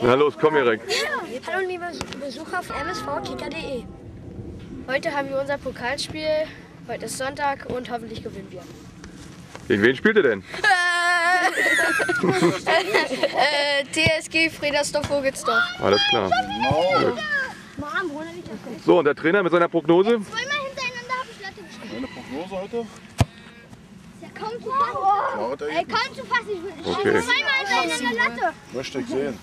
Na los, komm Erik. Hallo liebe Besucher von msvkicker.de. Heute haben wir unser Pokalspiel. Heute ist Sonntag und hoffentlich gewinnen wir. Gegen wen spielt ihr denn? TSG Fredersdorf-Vogelsdorf. Alles klar. Gut. So, und der Trainer mit seiner Prognose? Zweimal hintereinander habe ich Latte gespielt. Meine Prognose heute? Ja, kaum zu fassen. Ey, kaum zu fassen. Ich Okay. zweimal hintereinander Latte. Möchte ich sehen.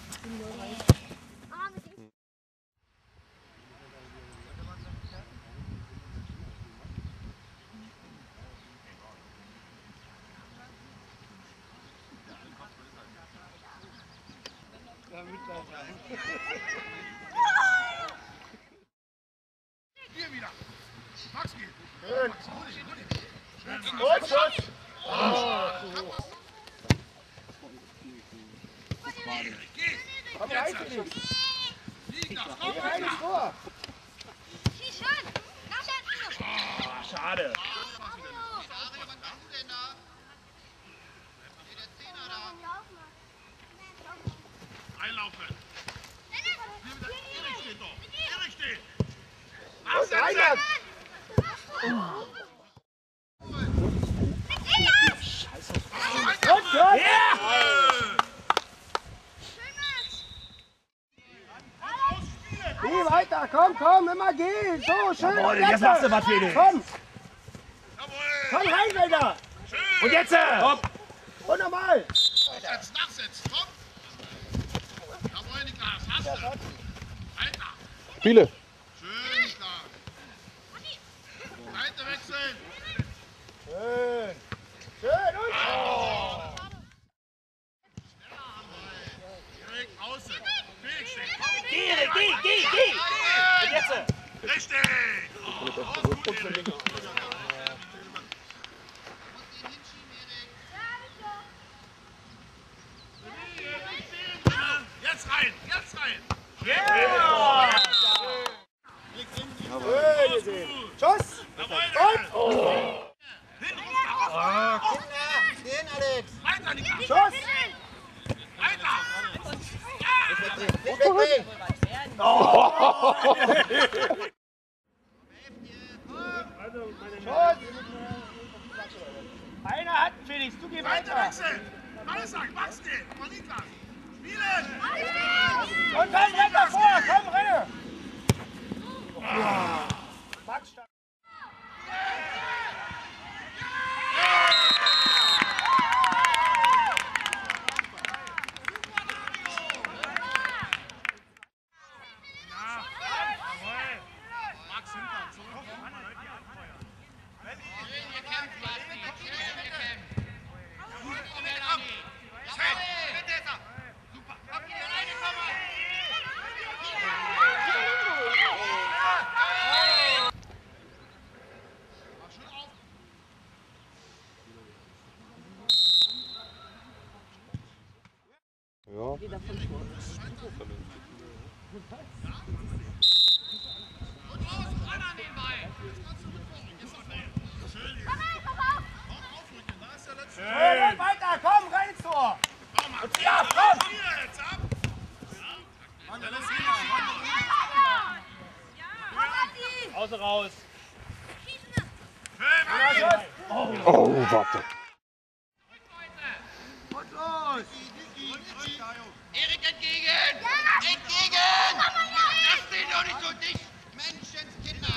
Hier wieder. Max geht. Gut, Schuss! Komm rein, Felix! Geh rein ins Tor! Schieß schon. Nach der Schade! Einlaufen. Erik steht doch. Erik steht. Und Reinhard! Und Schuss! Geh weiter, komm, immer geh! So, schön! Jawohl, jetzt machst du was, Felix! Komm! Jawohl. Komm rein, Felder! Schön. Und jetzt! Hopp! Und nochmal! Nachsetz, nachsetz. Komm. Jawohl, Niklas. Hast du. Weiter. Spiele. Schön, Niklas. Seite wechseln. Schön! Schön und... Erik, außen. Felix steht. Komm. Geh, Erik, geh! Und jetzt! Richtig. Auch gut, Erik. Jetzt rein, jetzt rein. Schön gesehen! Schuss! Jawohl. Den, Alex! Weiter, Niklas. Schuss! Weiter. Einer hat ihn, Felix, du geh Weiter weiter! wechseln. Meister, Max steht. Von Niklas. Spielen. Und dann weiter vor, komm, renne! Max stark! Max hinter. Zurück. Ja. Schön, weiter, komm, rein ins Tor! Ja, komm! Jetzt ab. Außen raus! Oh, warte. Und los! Erik entgegen! Entgegen! Das steht doch nicht so dicht! Menschenskinder!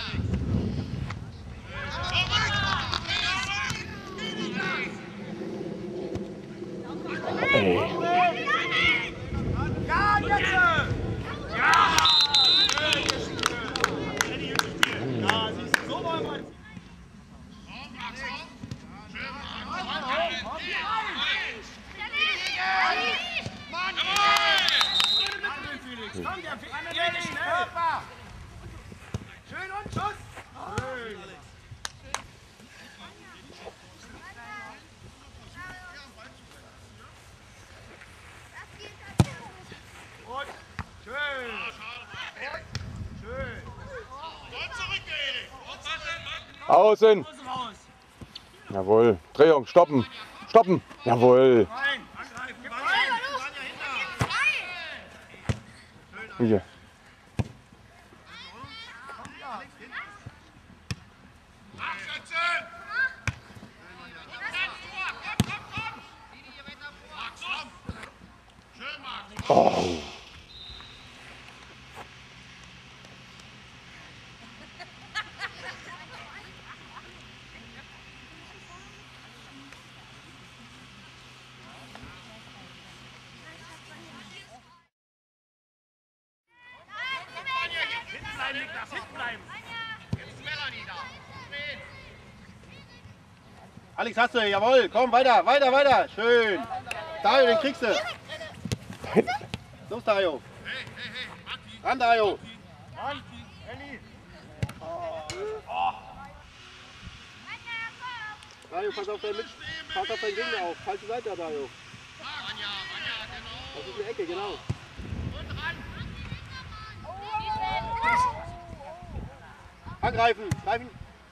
Ja, jetzt! Ja, siehst du, so wollen wir. Komm, der Felix, Körper! Schön und Schuss! Schön! Und schön! Schön! Außen. Jawohl. Drehung, stoppen. Stoppen. Jawohl. Rein! Angreifen! Gib rein! Hier. Oh. Alex, hast du, jawohl, komm, weiter, weiter, weiter, schön. Dario, den kriegst du. Los, Dario. Ran, Dario. Dario, pass auf deinen Gegner auf. Falsche Seite, Dario. Das ist eine Ecke, genau. Angreifen, greifen.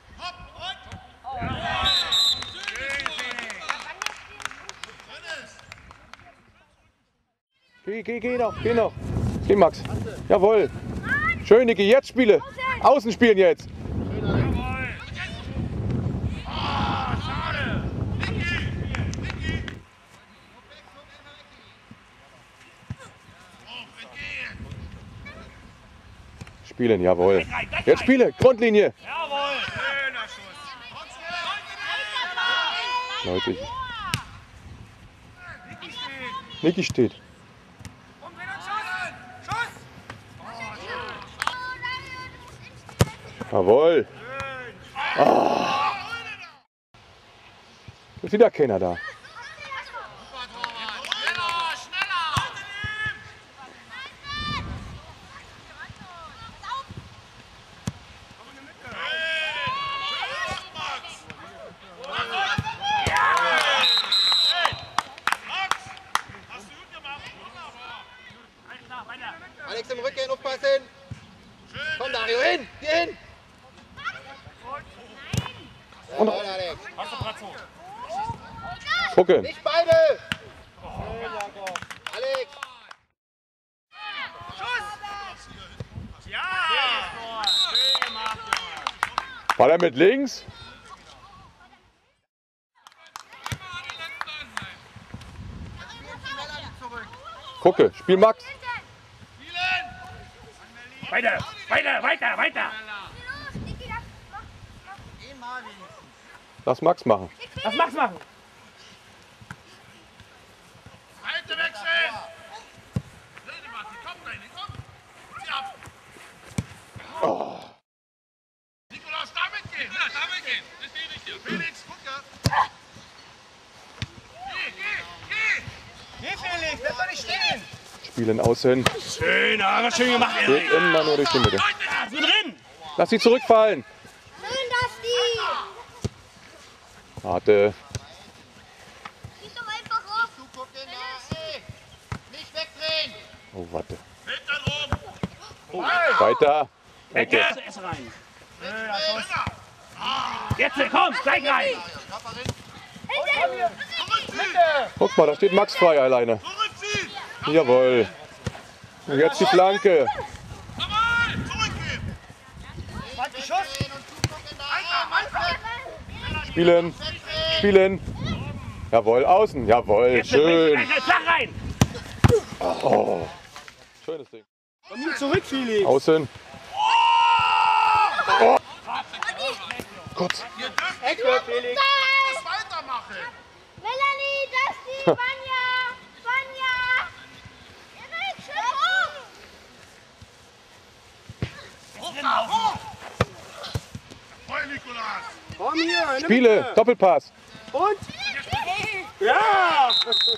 Geh noch, geh noch. Geh, Max. Jawohl. Schön, Niki, jetzt spiele. Außen spielen jetzt. Spielen, jawohl. Jetzt spiele, Grundlinie. Jawohl. Leute. Niki steht. Jawohl. Oh. Ist wieder keiner da. Alex im Rücken, aufpassen. Komm, Dario, hin, geh hin. Und Alex. gucken. Nicht beide. Alex. War er mit links? Gucke, spiel Max. Weiter, weiter, weiter, weiter. Lass Max machen. Lass Max machen. Seite wechseln! Komm, Reini, komm! Zieh ab! Oh. Nikolaus, damit gehen! Ja, damit gehen! Das sehe ich hier. Felix, guck ja! Geh! Geh, Felix! Bleib doch nicht stehen! Spielen außen. Schön, aber schön gemacht. Geht immer nur durch die Mitte. Ja, ist mit drin. Lass sie zurückfallen. Schön, dass die. Warte. Geh doch einfach raus. Zugucken, ey. Nicht wegdrehen. Oh, warte. Hinter oben! Weiter. Ecke. Ecke. Erst rein. Jetzt, komm, gleich rein. Guck mal, da steht Max frei alleine. Zurückziehen! Jawohl. Und jetzt die Flanke. Jawohl! Zurückgehen! Spielen. Spielen. Jawohl, außen. Jawohl, schön. Flach rein. Oh. Schönes Ding. Komm hier zurück, Felix. Außen. Oh. Kurz. Ihr dürft Ecke, Felix. nicht weitermachen! Melanie, das die Vanja. Vanja. Erik, schön hoch. Hoch da, hoch! Voll, Nikolaus! Komm hier, in der Spiele. Mitte. Doppelpass. Und? Ja! Felix,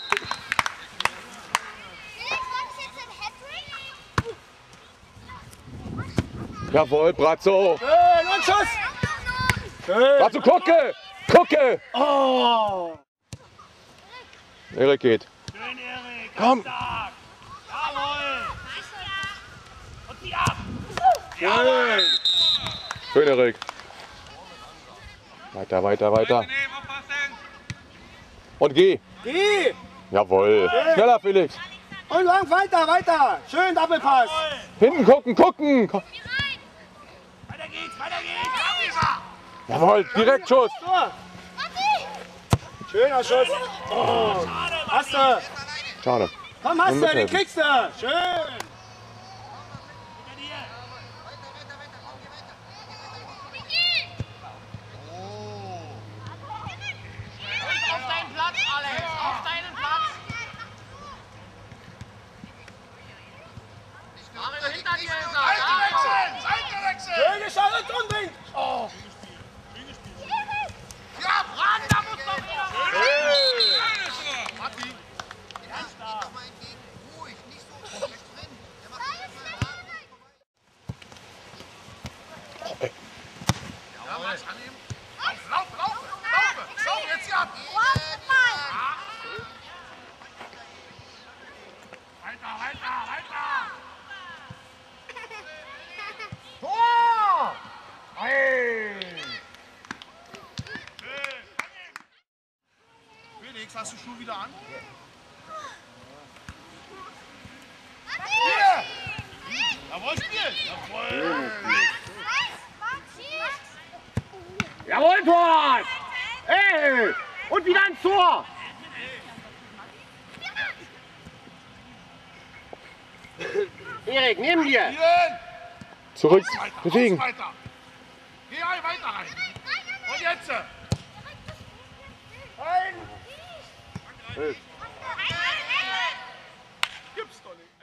was ist jetzt ein Hattrick? Jawohl, Brazzo. Schön, und Schuss. Schön. Brazzo, gucke. Gucke. Oh. Erik geht. Schön, Erik. Komm. Stark. Jawohl. Und zieh ab. Schön. Schön, Erik. Weiter, weiter, weiter. Und geh. Geh. Jawohl. Schneller, Felix. Und lang, weiter, weiter. Schön Doppelpass. Hinten gucken, gucken. Weiter geht's, weiter geht's. Jawohl, direkt Schuss. Tor. Schöner Schuss. Oh, hast du. Schade. Komm, hast du, den mithelfen. kriegst du. Schön. Auf deinen Platz, Alex! Auf deinen Platz! Mario, hinter dir ist er! Seite wechseln! Schön geschaut und drin. Oh. Ja, Brand, da muss doch wieder rein! Matti! Ruhig, nicht so schlecht drin! Der macht das mal. Ja, Max, annehmen! Lauf, laufe! Schau jetzt hier ab! Weiter! Tor! Hey! Felix, hast du Schuhe wieder an? Hier! Jawohl, Spiel! Jawohl! Jawohl, Tor! Ey! Und wieder ein Tor! Erik, neben dir! Spielen! Zurück, Weiter, bewegen. weiter! Geh weiter rein! Und jetzt! Gibt's doch nicht!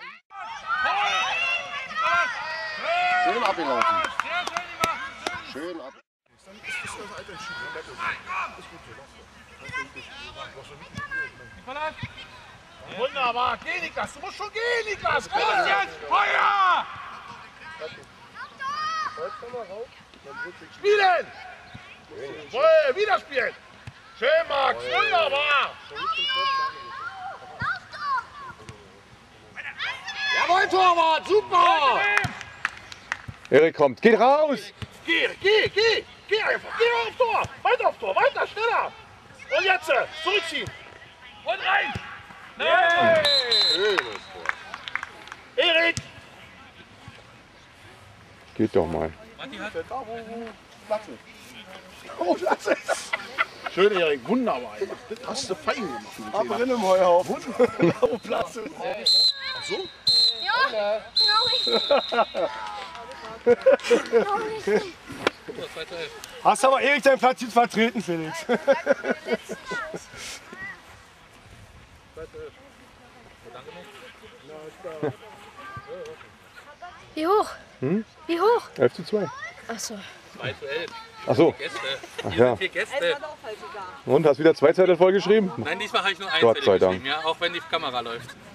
Schön abgelaufen. Sehr schön gemacht! Schön ab. Nicolas! Wunderbar! Geh, Niklas! Du musst schon gehen, Niklas! Los jetzt! Feuer! Spielen! Jawohl, wieder spielen! Schön, Max! Wunderbar! Jawohl, Torwart! Super! Erik kommt, geht raus. Geh einfach! Geh auf Tor! Weiter auf Tor! Weiter, schneller! Und jetzt! Zurückziehen! Und rein! Nein! Erik! Geht doch mal. Oh, Platze! Schön, Erik, wunderbar. Das hast du fein gemacht. Ab drin im Heuhaufen. Oh, Platze. Ach so? Ja, Hast aber Erik deinen Platz jetzt vertreten, Felix. Wie hoch? Wie hoch? 11:2. Achso. 2:11. Ach so. Gäste. Ach Hier ja. sind 4 Gäste. Und, hast wieder 2 Zettel vollgeschrieben? Nein, diesmal habe ich nur einen Gott Zettel sei Dank. geschrieben, ja, auch wenn die Kamera läuft.